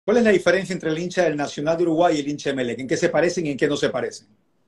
¿Cuál es la diferencia entre el hincha del Nacional de Uruguay y el hincha de Emelec? ¿En qué se parecen y en qué no se parecen?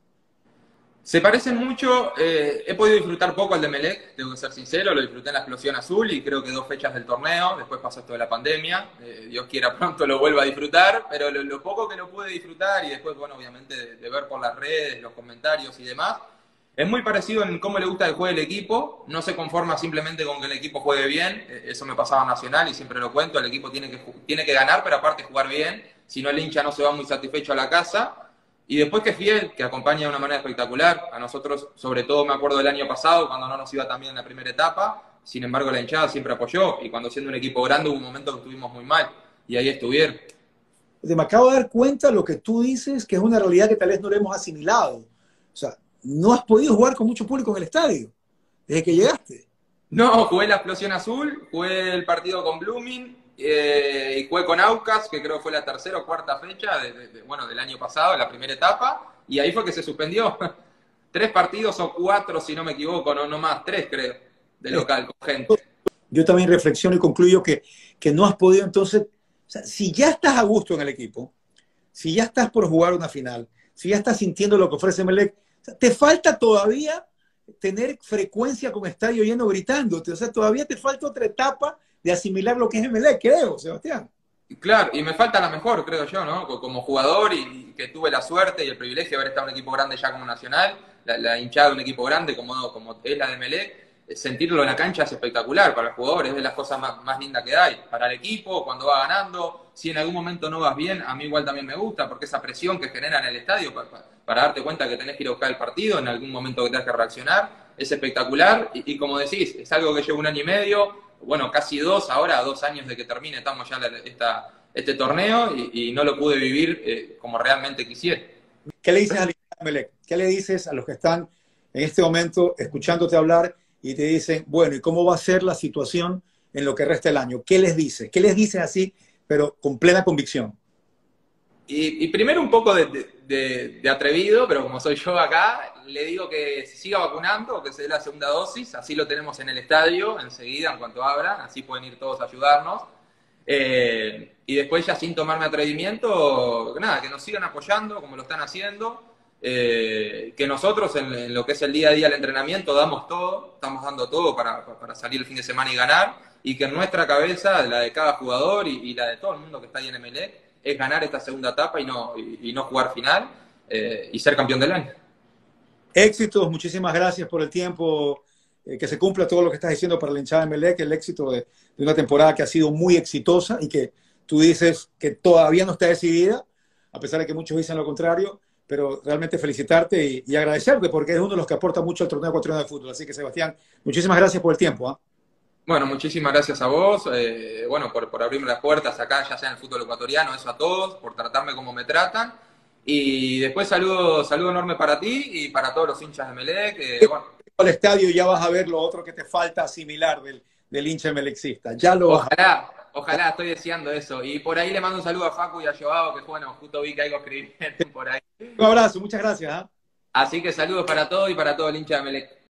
Se parecen mucho, he podido disfrutar poco al de Melec, tengo que ser sincero, lo disfruté en la explosión azul y creo que 2 fechas del torneo, después pasó esto de la pandemia, Dios quiera pronto lo vuelva a disfrutar, pero lo poco que lo pude disfrutar y después, bueno, obviamente de ver por las redes, los comentarios y demás, es muy parecido en cómo le gusta que juegue el equipo, no se conforma simplemente con que el equipo juegue bien, eso me pasaba en Nacional y siempre lo cuento, el equipo tiene que ganar, pero aparte jugar bien, si no el hincha no se va muy satisfecho a la casa. Y después que Fiel, que acompaña de una manera espectacular. A nosotros, sobre todo me acuerdo del año pasado, cuando no nos iba tan bien en la primera etapa, sin embargo la hinchada siempre apoyó. Y cuando siendo un equipo grande hubo un momento que estuvimos muy mal. Y ahí estuvieron. Me acabo de dar cuenta de lo que tú dices, que es una realidad que tal vez no le hemos asimilado. O sea, no has podido jugar con mucho público en el estadio desde que llegaste. No, jugué la explosión azul, jugué el partido con Blooming y jugué con Aucas, que creo que fue la tercera o cuarta fecha bueno, del año pasado, la primera etapa. Y ahí fue que se suspendió. 3 partidos o 4, si no me equivoco, no más, 3 creo, de local, con gente. Yo también reflexiono y concluyo que no has podido entonces, o sea, si ya estás a gusto en el equipo, si ya estás por jugar una final, si ya estás sintiendo lo que ofrece Melec, o sea, te falta todavía tener frecuencia con estadio lleno gritándote. O sea, todavía te falta otra etapa de asimilar lo que es Melec, creo, Sebastián. Claro, y me falta la mejor, creo yo, ¿no? Como jugador y que tuve la suerte y el privilegio de haber estado en un equipo grande ya como Nacional, la hinchada de un equipo grande como es la de Melec, sentirlo en la cancha es espectacular para el jugador, es de las cosas más lindas que hay. Para el equipo, cuando va ganando, si en algún momento no vas bien, a mí igual también me gusta, porque esa presión que genera en el estadio para darte cuenta que tenés que ir a buscar el partido, en algún momento que tengas que reaccionar, es espectacular. Y como decís, es algo que lleva 1 año y medio, bueno, casi 2, ahora 2 años de que termine, estamos ya este torneo y no lo pude vivir como realmente quisiera. ¿Qué le dices al Melec? ¿Qué le dices a los que están en este momento escuchándote hablar y te dicen, bueno, ¿y cómo va a ser la situación en lo que resta del año? ¿Qué les dices? ¿Qué les dices así, pero con plena convicción? Y primero un poco de atrevido, pero como soy yo acá, le digo que se siga vacunando, que se dé la segunda dosis, así lo tenemos en el estadio enseguida, en cuanto abran, así pueden ir todos a ayudarnos. Y después ya sin tomarme atrevimiento, nada, que nos sigan apoyando como lo están haciendo, que nosotros en lo que es el día a día del entrenamiento damos todo, estamos dando todo para salir el fin de semana y ganar, y que en nuestra cabeza, la de cada jugador y la de todo el mundo que está ahí en Emelec, es ganar esta segunda etapa y no jugar final y ser campeón del año. Éxitos, muchísimas gracias por el tiempo, que se cumpla todo lo que estás diciendo para la hinchada de Melec, el éxito de una temporada que ha sido muy exitosa y que tú dices que todavía no está decidida, a pesar de que muchos dicen lo contrario, pero realmente felicitarte y agradecerte porque eres uno de los que aporta mucho al torneo ecuatoriano de fútbol. Así que, Sebastián, muchísimas gracias por el tiempo. ¿Ah? Bueno, muchísimas gracias a vos, bueno, por abrirme las puertas acá, ya sea en el fútbol ecuatoriano, eso a todos, por tratarme como me tratan. Y después saludo enorme para ti y para todos los hinchas de Melec. Bueno, Al estadio ya vas a ver lo otro que te falta asimilar del hincha melexista. Ya lo vas a ojalá, estoy deseando eso. Y por ahí le mando un saludo a Facu y a Joao, que bueno, justo vi que algo escribieron por ahí. ver. Un abrazo, muchas gracias. ¿Ah? Así que saludos para todos y para todo el hincha de Melec.